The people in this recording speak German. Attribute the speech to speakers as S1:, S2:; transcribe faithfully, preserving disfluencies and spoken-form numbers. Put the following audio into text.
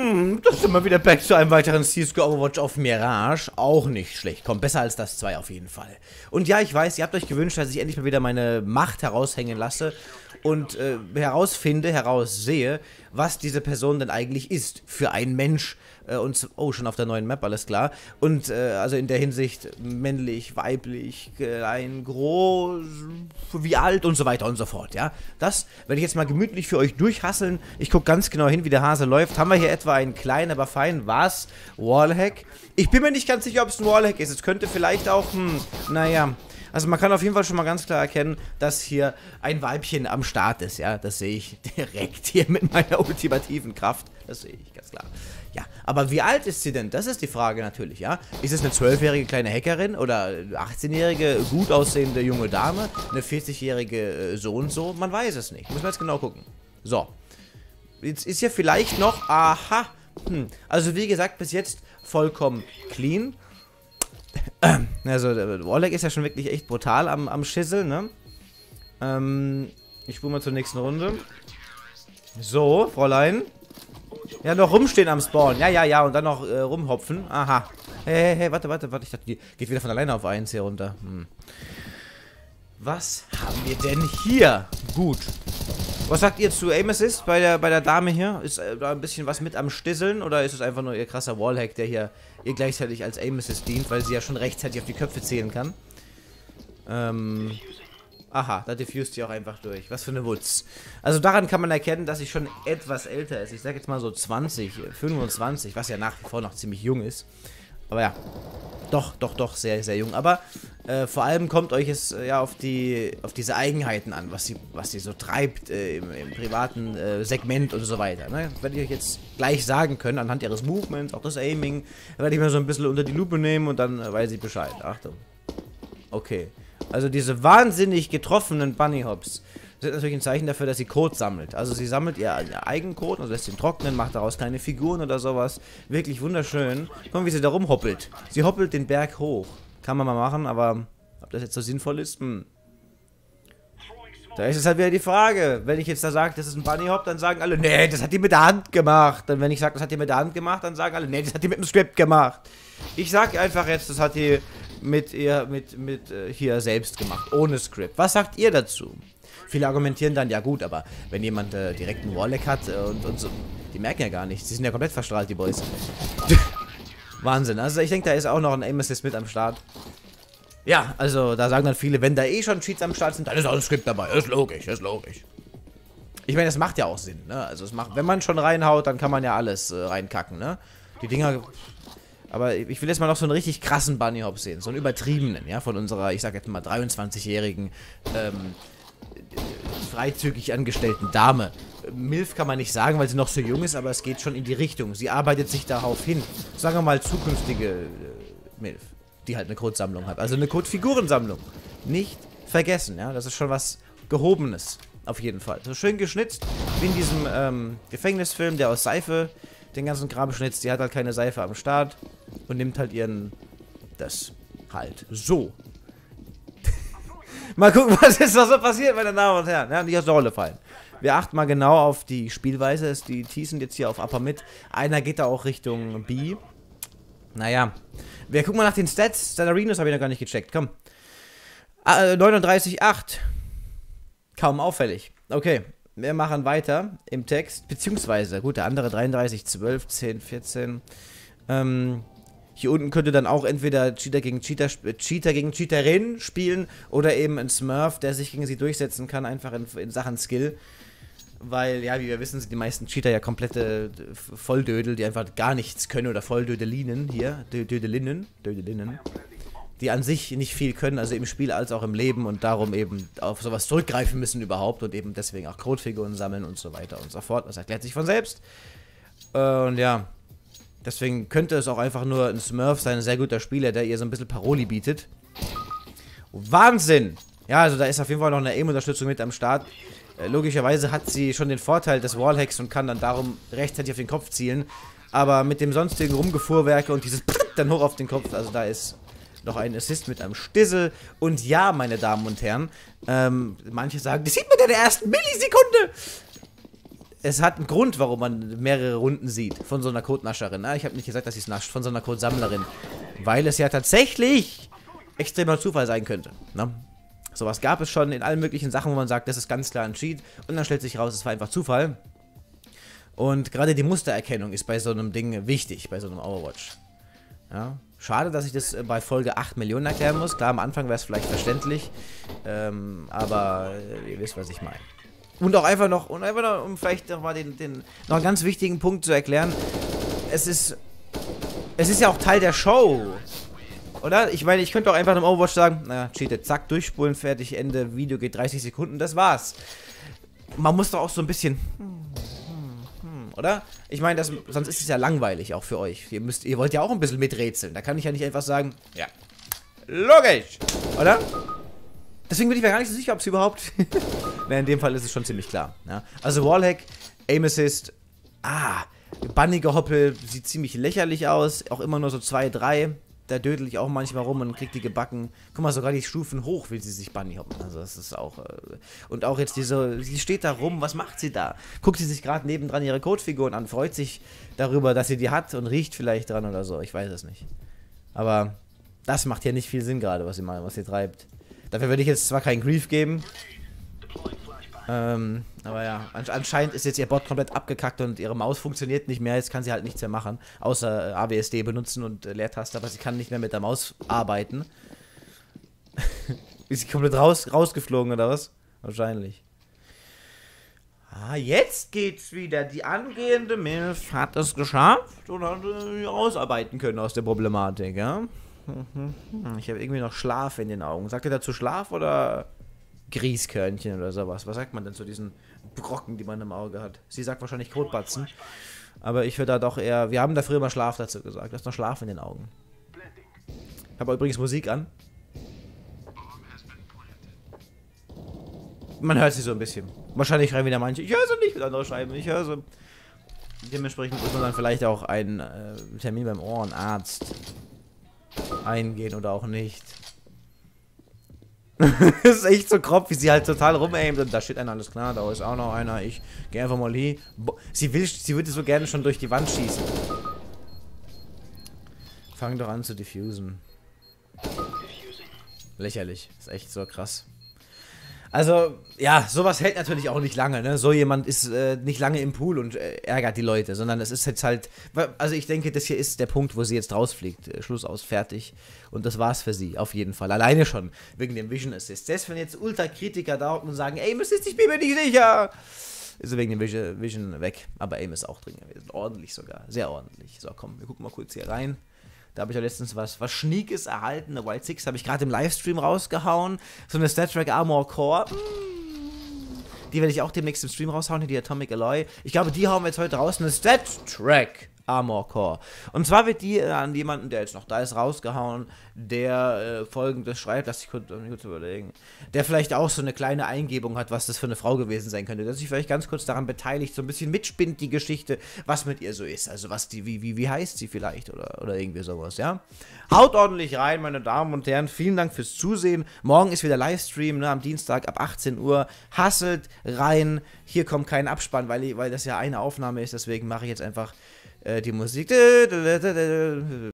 S1: Hm, das ist immer wieder back zu einem weiteren C S G O Overwatch auf Mirage. Auch nicht schlecht. Kommt besser als das zwei auf jeden Fall. Und ja, ich weiß, ihr habt euch gewünscht, dass ich endlich mal wieder meine Macht heraushängen lasse und äh, herausfinde, heraussehe, was diese Person denn eigentlich ist für ein Mensch. Äh, und, oh, schon auf der neuen Map, alles klar. Und äh, also in der Hinsicht männlich, weiblich, klein, groß, wie alt und so weiter und so fort, ja. Das werde ich jetzt mal gemütlich für euch durchhasseln. Ich gucke ganz genau hin, wie der Hase läuft. Haben wir hier etwa einen kleinen, aber feinen, was? Wallhack? Ich bin mir nicht ganz sicher, ob es ein Wallhack ist. Es könnte vielleicht auch, hm, naja... Also man kann auf jeden Fall schon mal ganz klar erkennen, dass hier ein Weibchen am Start ist, ja. Das sehe ich direkt hier mit meiner ultimativen Kraft. Das sehe ich ganz klar. Ja, aber wie alt ist sie denn? Das ist die Frage natürlich, ja. Ist es eine zwölfjährige kleine Hackerin oder eine achtzehnjährige gut aussehende junge Dame? Eine vierzigjährige äh, so und so? Man weiß es nicht. Muss man jetzt genau gucken. So. Jetzt ist ja vielleicht noch... Aha. Hm. Also wie gesagt, bis jetzt vollkommen clean. Also, der Wallhack ist ja schon wirklich echt brutal am, am Schissel, ne? Ähm, ich spule mal zur nächsten Runde. So, Fräulein. Ja, noch rumstehen am Spawn. Ja, ja, ja, und dann noch äh, rumhopfen. Aha. Hey, hey, hey, warte, warte, warte. Ich dachte, die geht wieder von alleine auf eins hier runter. Hm. Was haben wir denn hier? Gut. Was sagt ihr zu Aim Assist bei der, bei der Dame hier? Ist äh, da ein bisschen was mit am Stisseln oder ist es einfach nur ihr krasser Wallhack, der hier ihr gleichzeitig als Aim Assist dient, weil sie ja schon rechtzeitig auf die Köpfe zählen kann? Ähm... Aha, da diffust sie auch einfach durch. Was für eine Wutz. Also daran kann man erkennen, dass sie schon etwas älter ist. Ich sag jetzt mal so zwanzig, fünfundzwanzig, was ja nach wie vor noch ziemlich jung ist. Aber ja, doch, doch, doch, sehr, sehr jung. Aber äh, vor allem kommt euch es äh, ja auf die, auf diese Eigenheiten an, was sie, was sie so treibt äh, im, im privaten äh, Segment und so weiter. Ne? Das werde ich euch jetzt gleich sagen können, anhand ihres Movements, auch das Aiming. Da werde ich mir so ein bisschen unter die Lupe nehmen und dann äh, weiß ich Bescheid. Achtung. Okay. Also diese wahnsinnig getroffenen Bunny Hops sind natürlich ein Zeichen dafür, dass sie Code sammelt. Also sie sammelt ihr, ihr eigenen Code, also lässt ihn trocknen, macht daraus kleine Figuren oder sowas. Wirklich wunderschön. Guck mal, wie sie da rumhoppelt. Sie hoppelt den Berg hoch. Kann man mal machen, aber ob das jetzt so sinnvoll ist, hm. Da ist es halt wieder die Frage. Wenn ich jetzt da sage, das ist ein Bunny Hop, dann sagen alle, nee, das hat die mit der Hand gemacht. Und wenn ich sage, das hat die mit der Hand gemacht, dann sagen alle, nee, das hat die mit dem Script gemacht. Ich sage einfach jetzt, das hat die mit ihr, mit, mit äh, hier selbst gemacht, ohne Script. Was sagt ihr dazu? Viele argumentieren dann, ja gut, aber wenn jemand äh, direkt einen Wallhack hat äh, und, und so, die merken ja gar nichts. Die sind ja komplett verstrahlt, die Boys. Wahnsinn. Also ich denke, da ist auch noch ein Aim Assist mit am Start. Ja, also da sagen dann viele, wenn da eh schon Cheats am Start sind, dann ist auch ein Script dabei. Ist logisch, ist logisch. Ich meine, das macht ja auch Sinn, ne? Also es macht, wenn man schon reinhaut, dann kann man ja alles äh, reinkacken, ne? Die Dinger... Aber ich will jetzt mal noch so einen richtig krassen Bunny Hop sehen. So einen übertriebenen, ja, von unserer, ich sag jetzt mal, dreiundzwanzigjährigen, ähm, freizügig angestellten Dame. Milf kann man nicht sagen, weil sie noch so jung ist, aber es geht schon in die Richtung. Sie arbeitet sich darauf hin. Sagen wir mal zukünftige äh, Milf, die halt eine Codesammlung hat. Also eine Codefigurensammlung. Nicht vergessen, ja, das ist schon was Gehobenes. Auf jeden Fall. So schön geschnitzt, wie in diesem ähm, Gefängnisfilm, der aus Seife den ganzen Kram schnitzt. Die hat halt keine Seife am Start und nimmt halt ihren... das halt so. Mal gucken, was jetzt noch so passiert, meine Damen und Herren. Ja, nicht aus der Rolle fallen. Wir achten mal genau auf die Spielweise. Die Tees sind jetzt hier auf Upper Mid. Einer geht da auch Richtung B. Naja. Wir gucken mal nach den Stats. Stellarinos habe ich noch gar nicht gecheckt. Komm. Ah, neununddreißig acht. Kaum auffällig. Okay. Wir machen weiter im Text, beziehungsweise, gut, der andere dreiunddreißig, zwölf, zehn, vierzehn. Ähm, hier unten könnte dann auch entweder Cheater gegen Cheater, Cheater gegen Cheaterin spielen oder eben ein Smurf, der sich gegen sie durchsetzen kann, einfach in, in Sachen Skill. Weil, ja, wie wir wissen, sind die meisten Cheater ja komplette Volldödel, die einfach gar nichts können oder Volldödelinen hier, Dödelinnen, Dödelinnen. Die an sich nicht viel können, also im Spiel als auch im Leben und darum eben auf sowas zurückgreifen müssen überhaupt und eben deswegen auch Codefiguren sammeln und so weiter und so fort. Das erklärt sich von selbst. Und ja, deswegen könnte es auch einfach nur ein Smurf sein, ein sehr guter Spieler, der ihr so ein bisschen Paroli bietet. Wahnsinn! Ja, also da ist auf jeden Fall noch eine Aim-Unterstützung mit am Start. Äh, logischerweise hat sie schon den Vorteil des Wallhacks und kann dann darum rechtzeitig auf den Kopf zielen. Aber mit dem sonstigen Rumgefuhrwerke und dieses dann hoch auf den Kopf, also da ist... noch ein Assist mit einem Stissel. Und ja, meine Damen und Herren, ähm, manche sagen, das sieht man in der ersten Millisekunde. es hat einen Grund, warum man mehrere Runden sieht von so einer Codenascherin. Ich habe nicht gesagt, dass sie es nascht, von so einer Codesammlerin. Weil es ja tatsächlich extremer Zufall sein könnte. Ne? Sowas gab es schon in allen möglichen Sachen, wo man sagt, das ist ganz klar ein Cheat. Und dann stellt sich raus, es war einfach Zufall. Und gerade die Mustererkennung ist bei so einem Ding wichtig, bei so einem Overwatch. Ja? Schade, dass ich das bei Folge acht Millionen erklären muss. Klar, am Anfang wäre es vielleicht verständlich. Ähm, aber ihr wisst, was ich meine. Und auch einfach noch, und einfach noch, um vielleicht noch mal den, den, noch einen ganz wichtigen Punkt zu erklären. Es ist, es ist ja auch Teil der Show. Oder? Ich meine, ich könnte auch einfach im Overwatch sagen, naja, cheatet, zack, durchspulen, fertig, Ende, Video geht dreißig Sekunden, das war's. Man muss doch auch so ein bisschen, hm, hm, hm, oder? Ich meine, das, sonst ist es ja langweilig auch für euch. Ihr müsst, ihr wollt ja auch ein bisschen miträtseln. Da kann ich ja nicht einfach sagen, ja, logisch, oder? Deswegen bin ich mir gar nicht so sicher, ob es überhaupt... Na, in dem Fall ist es schon ziemlich klar. Ja? Also Wallhack, Aim Assist, ah, Bunny gehoppel, sieht ziemlich lächerlich aus. Auch immer nur so zwei, drei. Da dödel ich auch manchmal rum und krieg die gebacken. Guck mal, sogar die Stufen hoch will sie sich Bunny hoppen. Also das ist auch... Äh und auch jetzt diese... Sie steht da rum, was macht sie da? Guckt sie sich gerade nebendran ihre Codefiguren an, freut sich darüber, dass sie die hat und riecht vielleicht dran oder so. Ich weiß es nicht. Aber das macht ja nicht viel Sinn gerade, was sie mal, was sie treibt. Dafür würde ich jetzt zwar keinen Grief geben. Ähm, aber ja, anscheinend ist jetzt ihr Bot komplett abgekackt und ihre Maus funktioniert nicht mehr. Jetzt kann sie halt nichts mehr machen, außer A W S D benutzen und äh, Leertaste, aber sie kann nicht mehr mit der Maus arbeiten. Ist sie komplett raus, rausgeflogen oder was? Wahrscheinlich. Ah, jetzt geht's wieder. Die angehende Milf hat es geschafft und hat äh, rausarbeiten können aus der Problematik, ja? Ich habe irgendwie noch Schlaf in den Augen. Sagt ihr dazu Schlaf oder Grießkörnchen oder sowas? Was sagt man denn zu diesen Brocken, die man im Auge hat? Sie sagt wahrscheinlich Kotbatzen. Aber ich würde da doch eher... Wir haben da früher mal Schlaf dazu gesagt. Du hast noch Schlaf in den Augen. Ich habe übrigens Musik an. Man hört sie so ein bisschen. Wahrscheinlich schreiben wieder manche, ich höre sie nicht, mit andere schreiben, ich höre sie. Dementsprechend muss man dann vielleicht auch einen äh, Termin beim Ohrenarzt eingehen oder auch nicht. Das ist echt so grob, wie sie halt total rumaimt und da steht einer, alles klar, da ist auch noch einer, ich gehe einfach mal hier. Sie will, sie würde so gerne schon durch die Wand schießen. Fang doch an zu diffusen. Lächerlich, ist echt so krass. Also, ja, sowas hält natürlich auch nicht lange, ne? So jemand ist äh, nicht lange im Pool und äh, ärgert die Leute, sondern es ist jetzt halt, also ich denke, das hier ist der Punkt, wo sie jetzt rausfliegt. Äh, Schluss aus, fertig. Und das war's für sie, auf jeden Fall. Alleine schon, wegen dem Vision Assist. Selbst wenn jetzt Ultra-Kritiker da hocken und sagen, Aim Assist, ich bin mir nicht sicher, ist er wegen dem Vision, Vision weg. Aber Aim ist auch drin gewesen, ordentlich sogar, sehr ordentlich. So, komm, wir gucken mal kurz hier rein. Da habe ich ja letztens was, was Schniekes erhalten. Eine Wild Six habe ich gerade im Livestream rausgehauen. So eine StatTrak Armor Core. Die werde ich auch demnächst im Stream raushauen. Hier die Atomic Alloy. Ich glaube, die hauen wir jetzt heute raus. Eine StatTrak Armor Core. Und zwar wird die äh, an jemanden, der jetzt noch da ist, rausgehauen, der äh, folgendes schreibt, lass ich kurz, kurz überlegen, der vielleicht auch so eine kleine Eingebung hat, was das für eine Frau gewesen sein könnte, dass sich vielleicht ganz kurz daran beteiligt, so ein bisschen mitspinnt die Geschichte, was mit ihr so ist, also was die, wie, wie, wie heißt sie vielleicht oder, oder irgendwie sowas, ja. Haut ordentlich rein, meine Damen und Herren, vielen Dank fürs Zusehen, morgen ist wieder Livestream, ne, am Dienstag ab achtzehn Uhr, hasselt rein, hier kommt kein Abspann, weil, weil das ja eine Aufnahme ist, deswegen mache ich jetzt einfach die Musik.